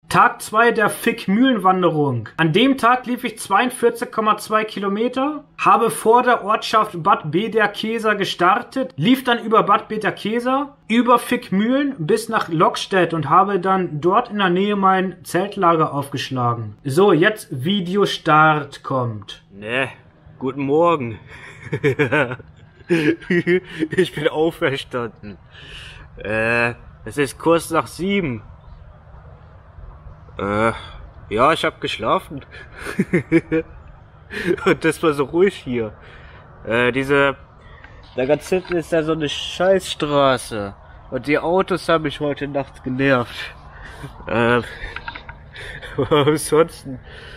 Tag 2 der Fickmühlenwanderung. An dem Tag lief ich 42,2 Kilometer, habe vor der Ortschaft Bad Bederkesa gestartet, lief dann über Bad Bederkesa, über Fickmühlen bis nach Lokstedt und habe dann dort in der Nähe mein Zeltlager aufgeschlagen. So, jetzt Videostart kommt. Ne, guten Morgen. Ich bin auferstanden. Es ist kurz nach 7. Ja, ich hab geschlafen. Und das war so ruhig hier. Da ganz hinten ist ja so eine Scheißstraße. Und die Autos haben mich heute Nacht genervt. Ansonsten,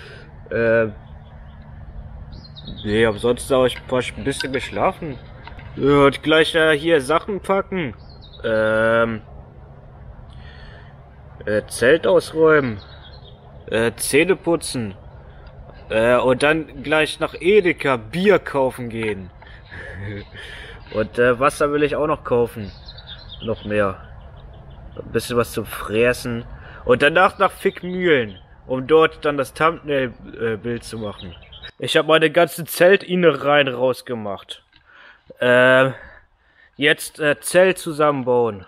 nee, ansonsten habe ich ein bisschen geschlafen. Und gleich hier Sachen packen. Zelt ausräumen. Zähne putzen. Und dann gleich nach Edeka Bier kaufen gehen. Und Wasser will ich auch noch kaufen. Noch mehr. Ein bisschen was zum Fressen. Und danach nach Fickmühlen. Um dort dann das Thumbnail-Bild zu machen. Ich habe meine ganzen Zeltinnereien rausgemacht. Jetzt Zelt zusammenbauen.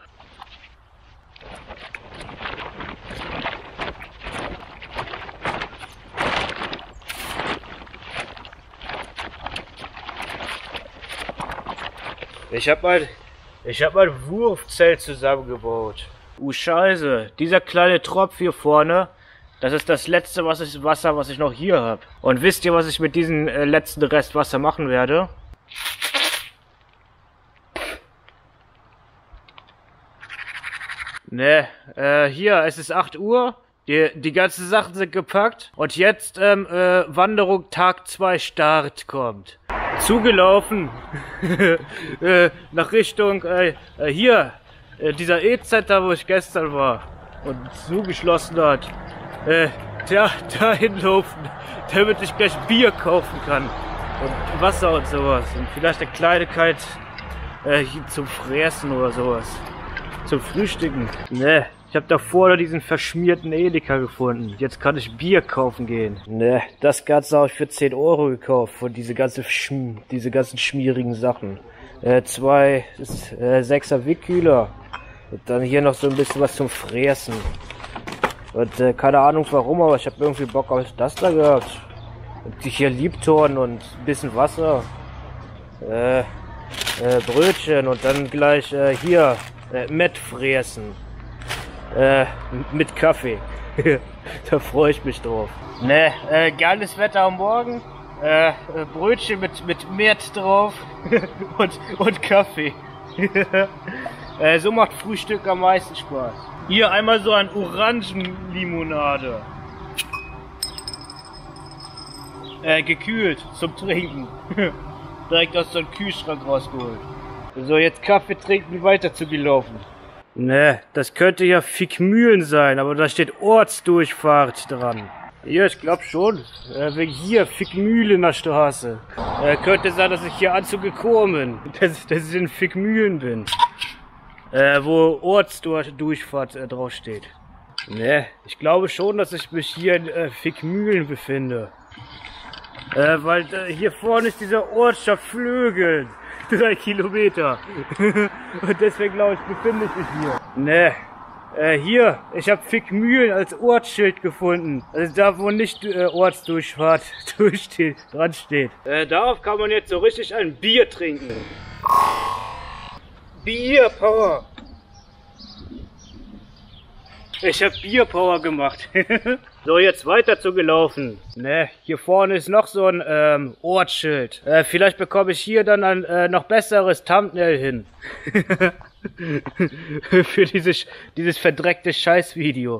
Ich hab mein Wurfzelt zusammengebaut. Scheiße, dieser kleine Tropf hier vorne, das ist das letzte Wasser, was ich noch hier habe. Und wisst ihr, was ich mit diesem letzten Rest Wasser machen werde? Ne, hier, es ist 8 Uhr. Die ganzen Sachen sind gepackt. Und jetzt, Wanderung Tag 2 Start kommt. Zugelaufen. Nach Richtung, hier, dieser E-Center, wo ich gestern war. Und zugeschlossen hat. Dahin laufen, damit ich gleich Bier kaufen kann. Und Wasser und sowas. Und vielleicht eine Kleinigkeit zum Fressen oder sowas. Zum Frühstücken. Ne, ich habe da vorne diesen verschmierten Edeka gefunden. Jetzt kann ich Bier kaufen gehen. Ne, das Ganze habe ich für 10 Euro gekauft. Von diese ganzen schmierigen Sachen. 2 6er Wickkühler. Und dann hier noch so ein bisschen was zum Fressen. Und keine Ahnung warum, aber ich habe irgendwie Bock auf das da gehabt. Und hier Liebtorn und ein bisschen Wasser. Brötchen und dann gleich hier mit fressen. Mit Kaffee. Da freue ich mich drauf. Ne, geiles Wetter am Morgen. Brötchen mit Met drauf. und Kaffee. So macht Frühstück am meisten Spaß. Hier einmal so ein Orangenlimonade. Gekühlt zum Trinken. Direkt aus so einem Kühlschrank rausgeholt. So, jetzt Kaffee trinken, weiter zu gelaufen. Ne, das könnte ja Fickmühlen sein, aber da steht Ortsdurchfahrt dran. Ja, ich glaube schon. Wegen hier, Fickmühlener Straße. Könnte sein, dass ich hier anzugekommen bin. Dass ich in Fickmühlen bin. Wo Ortsdurchfahrt draufsteht. Ne, ich glaube schon, dass ich mich hier in Fickmühlen befinde. Weil hier vorne ist dieser Ortschaft Flögeln. 3 Kilometer. Und deswegen glaube ich, befinde ich mich hier. Ne, hier, ich habe Fickmühlen als Ortsschild gefunden. Also da, wo nicht Ortsdurchfahrt dran steht. Darauf kann man jetzt so richtig ein Bier trinken. Bierpower. Ich habe Bierpower gemacht. So, jetzt weiter zu gelaufen. Ne, hier vorne ist noch so ein Ortsschild. Vielleicht bekomme ich hier dann ein noch besseres Thumbnail hin. Für dieses verdreckte Scheißvideo.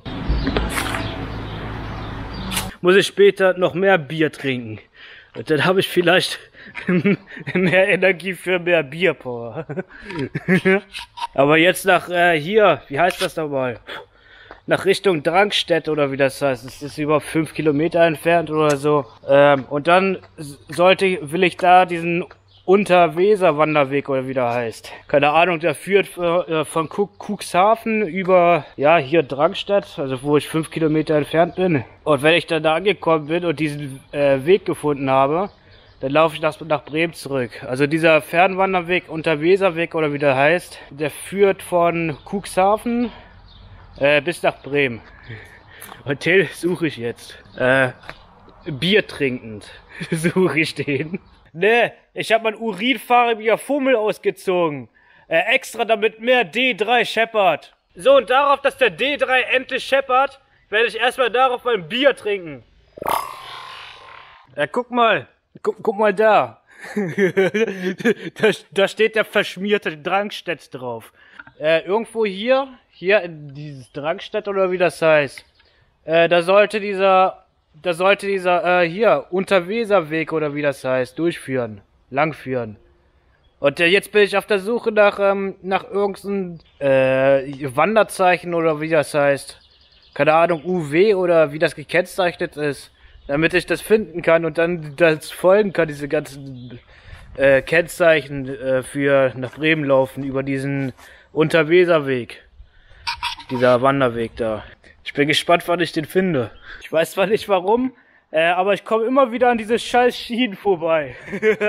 Muss ich später noch mehr Bier trinken. Und dann habe ich vielleicht mehr Energie für mehr Bierpower. Aber jetzt nach hier, wie heißt das nochmal? Nach Richtung Drangstedt oder wie das heißt. Es ist über 5 Kilometer entfernt oder so. Und dann will ich da diesen Unterweser-Wanderweg oder wie der heißt. Keine Ahnung, der führt von Cuxhaven über, ja, hier Drangstedt, also wo ich 5 Kilometer entfernt bin. Und wenn ich dann da angekommen bin und diesen Weg gefunden habe, dann laufe ich nach Bremen zurück. Also dieser Fernwanderweg, Unterweserweg oder wie der heißt, der führt von Cuxhaven bis nach Bremen. Und den suche ich jetzt. Bier trinkend suche ich den. Ne, ich habe mein urinfarbiger Fummel ausgezogen. Extra damit mehr D3 scheppert. So, und darauf, dass der D3 endlich scheppert, werde ich erstmal darauf mein Bier trinken. Guck mal da. Da steht der verschmierte Drangstedt drauf. Irgendwo hier in dieses Drangstedt oder wie das heißt, da sollte dieser hier Unterweserweg oder wie das heißt, langführen. Und jetzt bin ich auf der Suche nach irgendeinem Wanderzeichen oder wie das heißt. Keine Ahnung, UW oder wie das gekennzeichnet ist, damit ich das finden kann und dann das folgen kann, diese ganzen Kennzeichen für nach Bremen laufen über diesen Unterweserweg. Dieser Wanderweg da. Ich bin gespannt, wann ich den finde. Ich weiß zwar nicht warum, aber ich komme immer wieder an diese scheiß Schienen vorbei.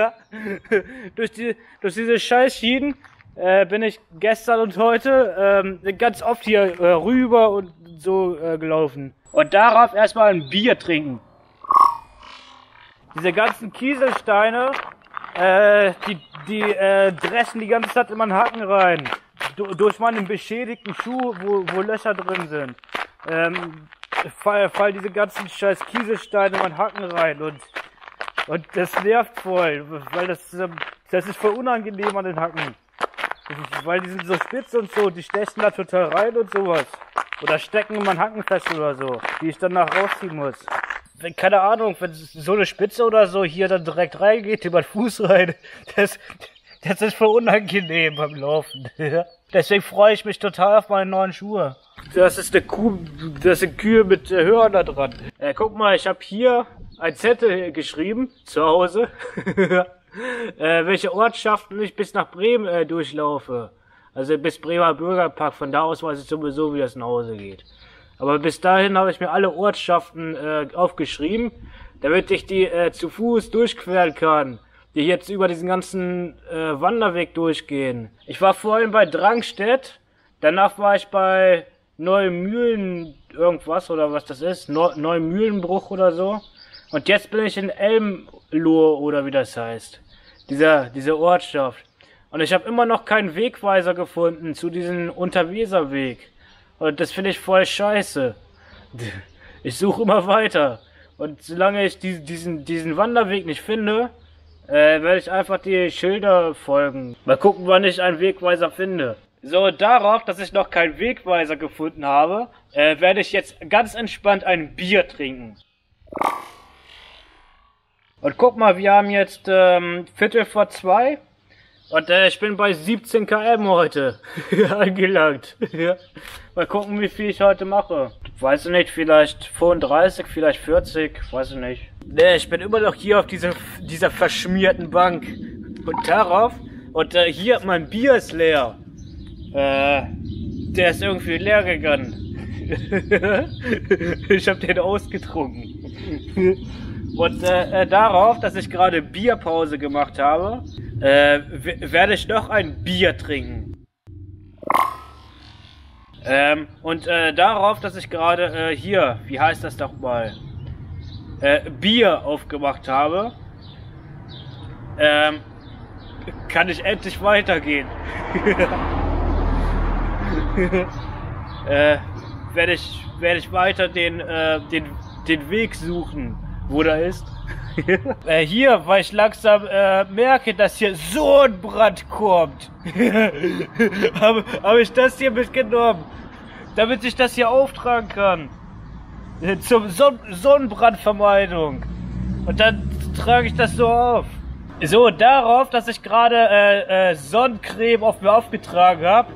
durch diese scheiß Schienen bin ich gestern und heute ganz oft hier rüber und so gelaufen. Und darauf erstmal ein Bier trinken. Diese ganzen Kieselsteine, die dreschen die ganze Zeit in meinen Hacken rein. Durch meinen beschädigten Schuh, wo Löcher drin sind. Fallen diese ganzen scheiß Kieselsteine in meinen Hacken rein und das nervt voll, weil das ist voll unangenehm an den Hacken. Weil die sind so spitz und so, die stechen da total rein und sowas. Oder stecken in meinen Hacken fest oder so, die ich danach rausziehen muss. Keine Ahnung, wenn so eine Spitze oder so hier dann direkt reingeht, über den Fuß rein, das ist voll unangenehm beim Laufen. Deswegen freue ich mich total auf meine neuen Schuhe. Das ist eine Kühe mit Hörner dran. Guck mal, ich habe hier ein Zettel geschrieben, zu Hause, welche Ortschaften ich bis nach Bremen durchlaufe. Also bis Bremer Bürgerpark, von da aus weiß ich sowieso, wie das nach Hause geht. Aber bis dahin habe ich mir alle Ortschaften aufgeschrieben, damit ich die zu Fuß durchqueren kann, die jetzt über diesen ganzen Wanderweg durchgehen. Ich war vorhin bei Drangstedt, danach war ich bei Neumühlen irgendwas oder was das ist, Neumühlenbruch oder so. Und jetzt bin ich in Elmlohe oder wie das heißt, diese Ortschaft. Und ich habe immer noch keinen Wegweiser gefunden zu diesem Unterweserweg. Und das finde ich voll scheiße. Ich suche immer weiter. Und solange ich diesen Wanderweg nicht finde, werde ich einfach die Schilder folgen. Mal gucken, wann ich einen Wegweiser finde. So, darauf, dass ich noch keinen Wegweiser gefunden habe, werde ich jetzt ganz entspannt ein Bier trinken. Und guck mal, wir haben jetzt 2:15 und ich bin bei 17 km heute angelangt. Mal gucken, wie viel ich heute mache. Weiß ich nicht, vielleicht 35, vielleicht 40, weiß ich nicht. Ne, ich bin immer noch hier auf dieser verschmierten Bank. Und darauf, und hier, mein Bier ist leer. Der ist irgendwie leer gegangen. Ich habe den ausgetrunken. Und darauf, dass ich gerade Bierpause gemacht habe, werde ich noch ein Bier trinken. Und darauf, dass ich gerade hier, wie heißt das doch mal, Bier aufgemacht habe, kann ich endlich weitergehen. Werde ich weiter den Weg suchen, wo der ist. Hier, weil ich langsam merke, dass hier so ein Brand kommt, habe ich das hier mitgenommen, damit ich das hier auftragen kann. Zum Sonnenbrandvermeidung. Und dann trage ich das so auf. So, darauf, dass ich gerade Sonnencreme auf mir aufgetragen habe,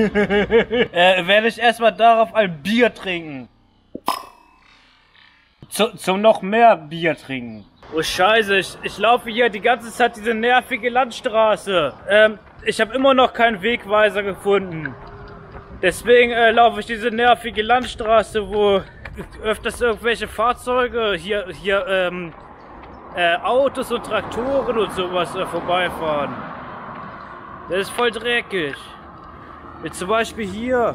werde ich erstmal darauf ein Bier trinken. zum noch mehr Bier trinken. Oh Scheiße, ich laufe hier die ganze Zeit diese nervige Landstraße. Ich habe immer noch keinen Wegweiser gefunden. Deswegen laufe ich diese nervige Landstraße, wo öfters irgendwelche Fahrzeuge, Autos und Traktoren und sowas vorbeifahren. Das ist voll dreckig. Wie zum Beispiel hier.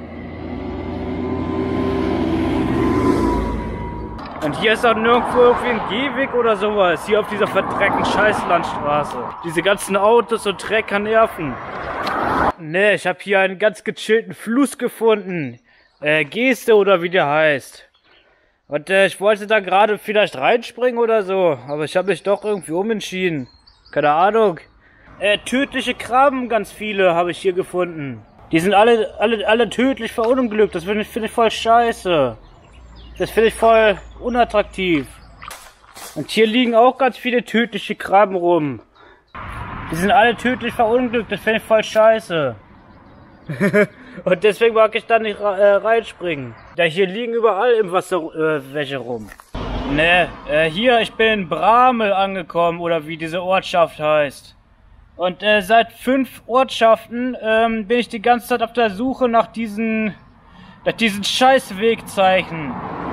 Und hier ist auch nirgendwo irgendwie ein Gehweg oder sowas. Hier auf dieser verdreckten Scheißlandstraße. Diese ganzen Autos und Trecker nerven. Ne, ich habe hier einen ganz gechillten Fluss gefunden. Geste oder wie der heißt. Und ich wollte da gerade vielleicht reinspringen oder so. Aber ich habe mich doch irgendwie umentschieden. Keine Ahnung. Tödliche Krabben, ganz viele habe ich hier gefunden. Die sind alle tödlich verunglückt. Das finde ich voll scheiße. Das finde ich voll unattraktiv. Und hier liegen auch ganz viele tödliche Krabben rum. Die sind alle tödlich verunglückt. Das finde ich voll scheiße. Und deswegen mag ich da nicht reinspringen. Ja, hier liegen überall im Wasser welche rum. Ne, hier, ich bin in Bramel angekommen, oder wie diese Ortschaft heißt. Und seit 5 Ortschaften bin ich die ganze Zeit auf der Suche nach diesen scheiß Wegzeichen.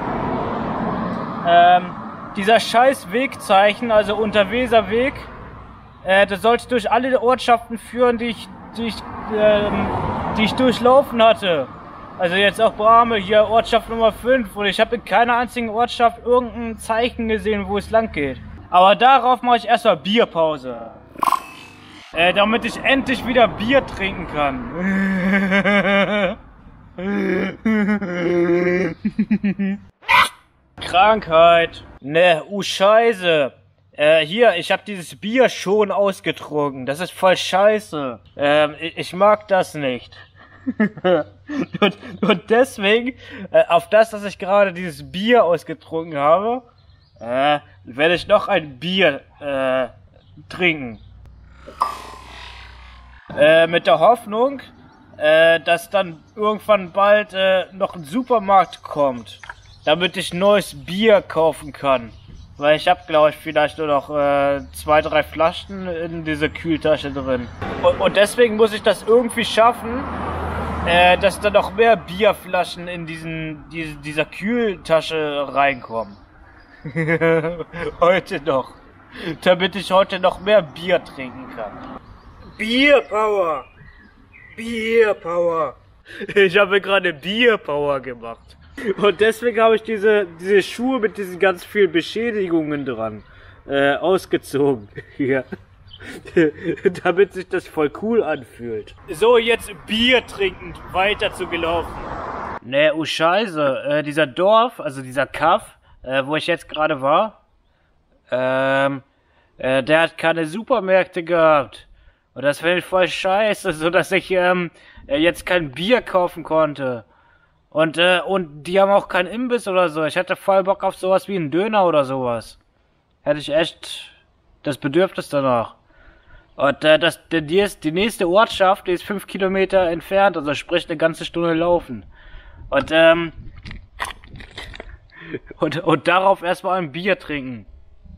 Dieser scheiß Wegzeichen, also Unterweserweg, das sollte durch alle Ortschaften führen, die ich durchlaufen hatte. Also jetzt auch Bramel, hier Ortschaft Nummer 5, und ich habe in keiner einzigen Ortschaft irgendein Zeichen gesehen, wo es lang geht. Aber darauf mache ich erstmal Bierpause. Damit ich endlich wieder Bier trinken kann. Krankheit. Ne, Scheiße. Hier, ich habe dieses Bier schon ausgetrunken. Das ist voll scheiße. Ich mag das nicht. und deswegen, auf das, dass ich gerade dieses Bier ausgetrunken habe, werde ich noch ein Bier trinken. Mit der Hoffnung, dass dann irgendwann bald noch ein Supermarkt kommt, damit ich neues Bier kaufen kann. Weil ich habe, glaube ich, vielleicht nur noch 2, 3 Flaschen in dieser Kühltasche drin. Und deswegen muss ich das irgendwie schaffen, dass da noch mehr Bierflaschen in dieser Kühltasche reinkommen. Heute noch. Damit ich heute noch mehr Bier trinken kann. Bierpower! Bierpower! Ich habe gerade Bierpower gemacht. Und deswegen habe ich diese Schuhe mit diesen ganz vielen Beschädigungen dran ausgezogen. Hier. Damit sich das voll cool anfühlt. So, jetzt Bier trinkend weiter zu gelaufen. Ne, Scheiße. Dieser Dorf, also dieser Kaff, wo ich jetzt gerade war, der hat keine Supermärkte gehabt. Und das finde ich voll scheiße, so dass ich jetzt kein Bier kaufen konnte. Und die haben auch keinen Imbiss oder so. Ich hatte voll Bock auf sowas wie einen Döner oder sowas. Hätte ich echt das Bedürfnis danach. Und die nächste Ortschaft, die ist 5 Kilometer entfernt, also sprich eine ganze Stunde laufen. Und darauf erstmal ein Bier trinken.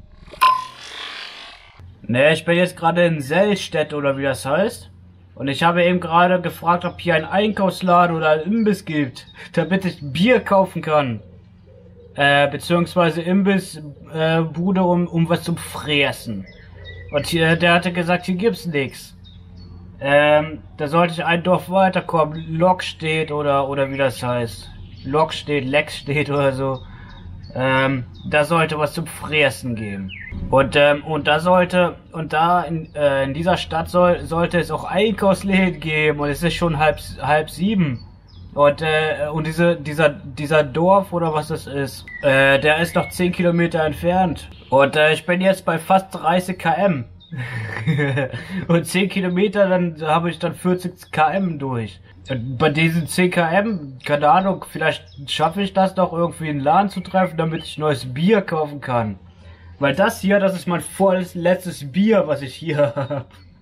Ne, ich bin jetzt gerade in Sellstedt oder wie das heißt. Und ich habe eben gerade gefragt, ob hier ein Einkaufsladen oder ein Imbiss gibt, damit ich Bier kaufen kann. Beziehungsweise Imbissbude, um was zum Fressen. Und der hatte gesagt, hier gibt's nichts. Da sollte ich ein Dorf weiterkommen. Lokstedt oder wie das heißt. Lokstedt, Leckstedt oder so. Da sollte was zum Fressen geben. Und da in dieser Stadt sollte es auch Einkaufsläden geben, und es ist schon halb 7. Und dieser Dorf oder was das ist, der ist noch 10 Kilometer entfernt. Und ich bin jetzt bei fast 30 km. Und 10 Kilometer, dann habe ich dann 40 km durch. Und bei diesen 10 km, keine Ahnung, vielleicht schaffe ich das doch irgendwie in den Laden zu treffen, damit ich neues Bier kaufen kann. Weil das hier, das ist mein vorletztes Bier, was ich hier habe.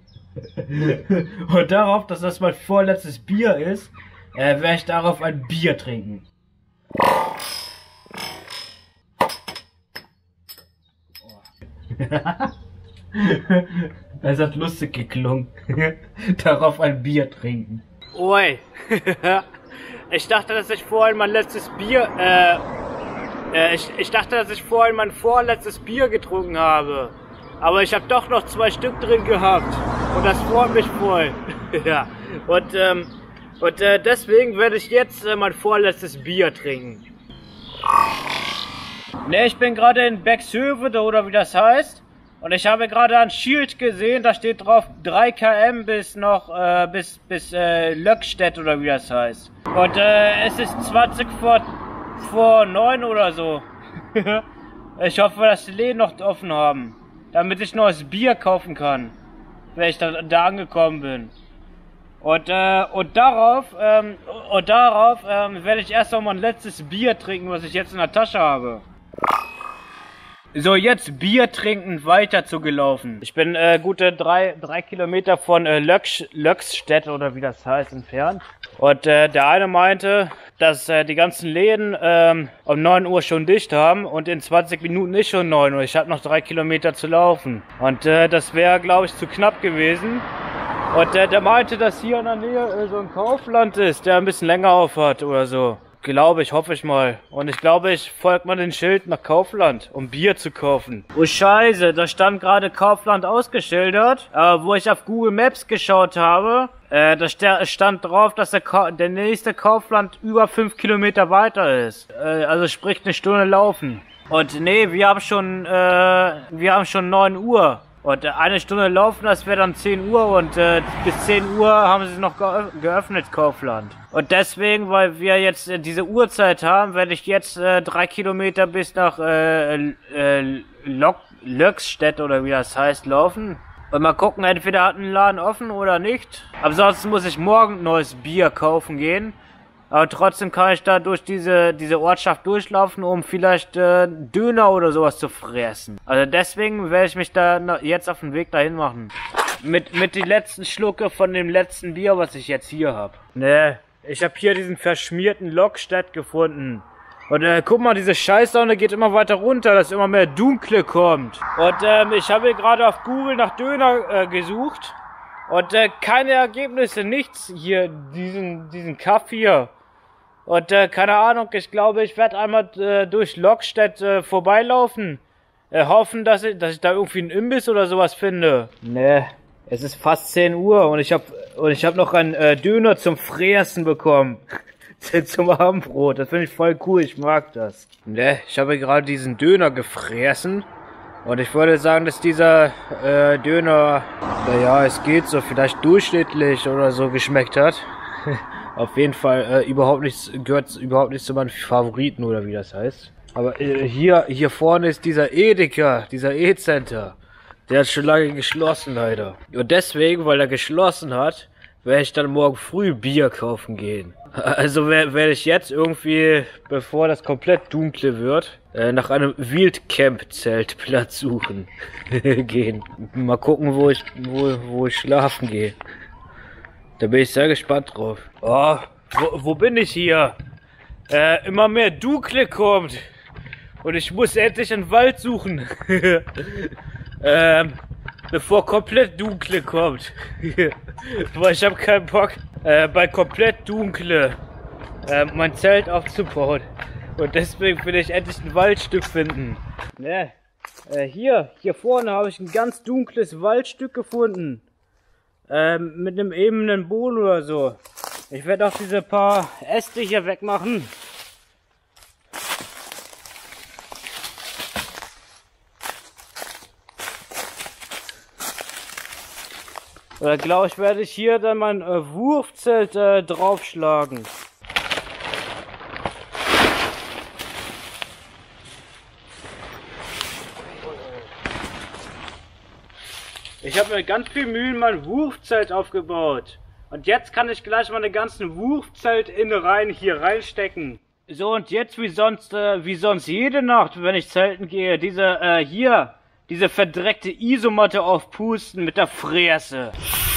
Und darauf, dass das mein vorletztes Bier ist, werde ich darauf ein Bier trinken. Es hat lustig geklungen. Darauf ein Bier trinken. Oi. Ich dachte, dass ich vorhin mein letztes Bier, ich dachte, dass ich vorhin mein vorletztes Bier getrunken habe. Aber ich habe doch noch 2 Stück drin gehabt. Und das freut mich voll. Ja. Und deswegen werde ich jetzt mein vorletztes Bier trinken. Ne, ich bin gerade in Bexhövel oder wie das heißt. Und ich habe gerade ein Schild gesehen, da steht drauf 3 km bis Löckstedt oder wie das heißt. Und es ist 20 vor 9 oder so. Ich hoffe, dass die Läden noch offen haben, damit ich neues Bier kaufen kann, wenn ich da angekommen bin. Und darauf werde ich erst noch mein letztes Bier trinken, was ich jetzt in der Tasche habe. So, jetzt Bier trinkend weiter zugelaufen. Ich bin gute 3 Kilometer von Löckstedt oder wie das heißt entfernt. Und der eine meinte, dass die ganzen Läden um 9 Uhr schon dicht haben und in 20 Minuten ist schon 9 Uhr. Ich habe noch 3 Kilometer zu laufen. Und das wäre, glaube ich, zu knapp gewesen. Und der meinte, dass hier in der Nähe so ein Kaufland ist, der ein bisschen länger auf hat oder so. Glaube ich, hoffe ich mal. Und ich glaube, ich folge mal den Schild nach Kaufland, um Bier zu kaufen. Oh Scheiße, da stand gerade Kaufland ausgeschildert. Wo ich auf Google Maps geschaut habe, da stand drauf, dass der nächste Kaufland über 5 Kilometer weiter ist. Also sprich 1 Stunde laufen. Und nee, wir haben schon 9 Uhr. Und 1 Stunde laufen, das wäre dann 10 Uhr und bis 10 Uhr haben sie noch geöffnet, Kaufland. Und deswegen, weil wir jetzt diese Uhrzeit haben, werde ich jetzt 3 Kilometer bis nach Löckstedt oder wie das heißt, laufen. Und mal gucken, entweder hat ein Laden offen oder nicht. Ansonsten muss ich morgen neues Bier kaufen gehen. Aber trotzdem kann ich da durch diese Ortschaft durchlaufen, um vielleicht Döner oder sowas zu fressen. Also deswegen werde ich mich da jetzt auf den Weg dahin machen. Mit den letzten Schlucke von dem letzten Bier, was ich jetzt hier habe. Ne, ich habe hier diesen verschmierten Löckstedt gefunden. Und guck mal, diese Scheißsonne geht immer weiter runter, dass immer mehr Dunkle kommt. Und ich habe hier gerade auf Google nach Döner gesucht. Und keine Ergebnisse, nichts hier, diesen Kaff hier. Und keine Ahnung, ich glaube, ich werde einmal durch Löckstedt vorbeilaufen. Hoffen, dass ich da irgendwie einen Imbiss oder sowas finde. Ne, es ist fast 10 Uhr und ich hab noch einen Döner zum Fressen bekommen. Zum Abendbrot, das finde ich voll cool, ich mag das. Ne, ich habe gerade diesen Döner gefressen. Und ich würde sagen, dass dieser Döner, naja, es geht so, vielleicht durchschnittlich oder so geschmeckt hat. Auf jeden Fall gehört überhaupt nicht zu meinen Favoriten oder wie das heißt. Aber hier vorne ist dieser Edeka, dieser E-Center. Der hat schon lange geschlossen leider. Und deswegen, weil er geschlossen hat, werde ich dann morgen früh Bier kaufen gehen. Also werde ich jetzt irgendwie, bevor das komplett dunkle wird, nach einem Wildcamp-Zeltplatz suchen gehen. Mal gucken, wo ich schlafen gehe. Da bin ich sehr gespannt drauf. Oh, wo bin ich hier? Immer mehr Dunkle kommt. Und ich muss endlich einen Wald suchen. Bevor komplett Dunkle kommt. Weil ich habe keinen Bock, bei komplett Dunkle mein Zelt aufzubauen. Und deswegen will ich endlich ein Waldstück finden. Ne, hier vorne habe ich ein ganz dunkles Waldstück gefunden. Mit einem ebenen Boden oder so. Ich werde auch diese paar Äste hier wegmachen. Oder glaube ich, werde ich hier dann mein Wurfzelt draufschlagen. Ich habe mit ganz viel Mühe mein Wurfzelt aufgebaut. Und jetzt kann ich gleich meine ganzen Wurfzeltinnereien hier reinstecken. So, und jetzt wie sonst jede Nacht, wenn ich zelten gehe, diese verdreckte Isomatte aufpusten mit der Fräse.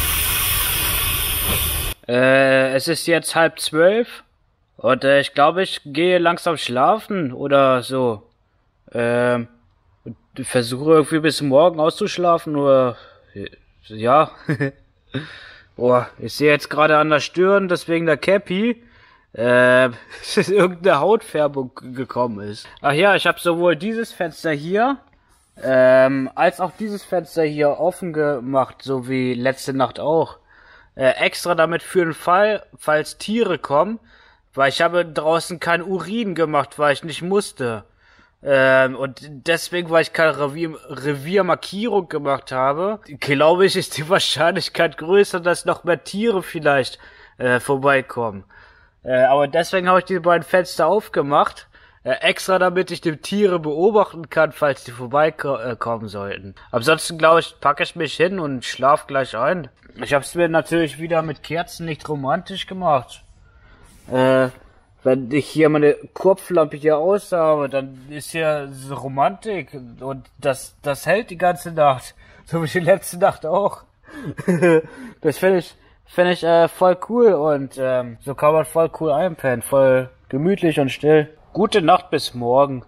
Es ist jetzt 11:30 und ich glaube, ich gehe langsam schlafen oder so. versuche irgendwie bis morgen auszuschlafen, nur ja. Oh, ich sehe jetzt gerade an der Stirn, dass wegen der Cappy irgendeine Hautfärbung gekommen ist. Ach ja, ich habe sowohl dieses Fenster hier als auch dieses Fenster hier offen gemacht, so wie letzte Nacht auch. Extra damit für den Fall, falls Tiere kommen, weil ich habe draußen kein Urin gemacht, weil ich nicht musste. Und deswegen, weil ich keine Reviermarkierung gemacht habe, glaube ich, ist die Wahrscheinlichkeit größer, dass noch mehr Tiere vielleicht vorbeikommen. Aber deswegen habe ich die beiden Fenster aufgemacht, extra damit ich die Tiere beobachten kann, falls die vorbeikommen sollten. Ansonsten, glaube ich, packe ich mich hin und schlaf gleich ein. Ich habe es mir natürlich wieder mit Kerzen nicht romantisch gemacht. Wenn ich hier meine Kopflampe hier aus habe, dann ist ja so Romantik und das hält die ganze Nacht. So wie die letzte Nacht auch. Das finde ich voll cool und so kann man voll cool einpennen, voll gemütlich und still. Gute Nacht bis morgen.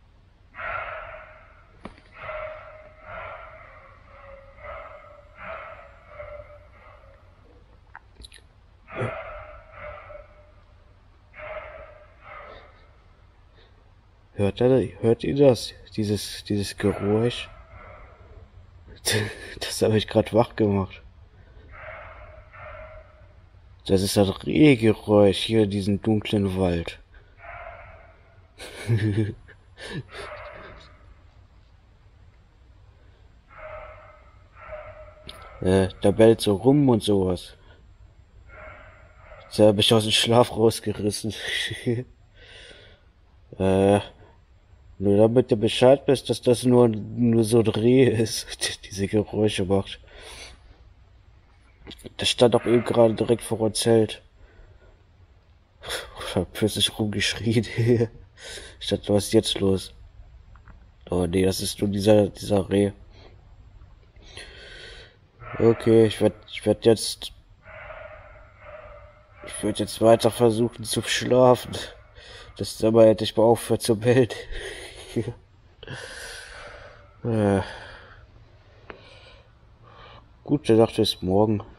Hört ihr das? Dieses Geräusch? Das habe ich gerade wach gemacht. Das ist das Rehgeräusch hier in diesem dunklen Wald. Da bellt so rum und sowas. Da habe ich aus dem Schlaf rausgerissen. Nur damit du Bescheid bist, dass das nur so ein Reh ist, diese Geräusche macht. Das stand auch eben gerade direkt vor dem Zelt. Ich hab plötzlich rumgeschrien. Ich dachte, was ist jetzt los? Oh nee, das ist nur dieser Reh. Okay, ich würde jetzt weiter versuchen zu schlafen. Das aber hätte ich mal aufgehört zu bellen. Gute Nacht bis morgen.